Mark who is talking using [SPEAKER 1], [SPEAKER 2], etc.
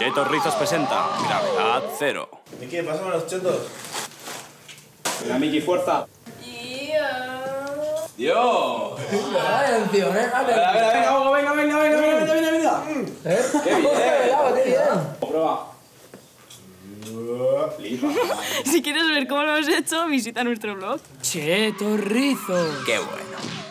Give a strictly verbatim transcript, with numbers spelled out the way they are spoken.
[SPEAKER 1] Chetos Rizos presenta Gravedad Cero.
[SPEAKER 2] Miki, pásame los chetos.
[SPEAKER 3] Venga, Miki, fuerza. ¡Dios!
[SPEAKER 4] Atención, eh.
[SPEAKER 3] A ver, a ver, venga, Hugo, venga, venga, venga, venga, venga, venga.
[SPEAKER 4] ¿Eh?
[SPEAKER 3] ¡Qué bien!
[SPEAKER 4] ¡Qué bien!
[SPEAKER 3] Prueba. Flipa.
[SPEAKER 5] Si quieres ver cómo lo hemos hecho, visita nuestro blog.
[SPEAKER 4] Cheto Rizo.
[SPEAKER 1] ¡Qué bueno!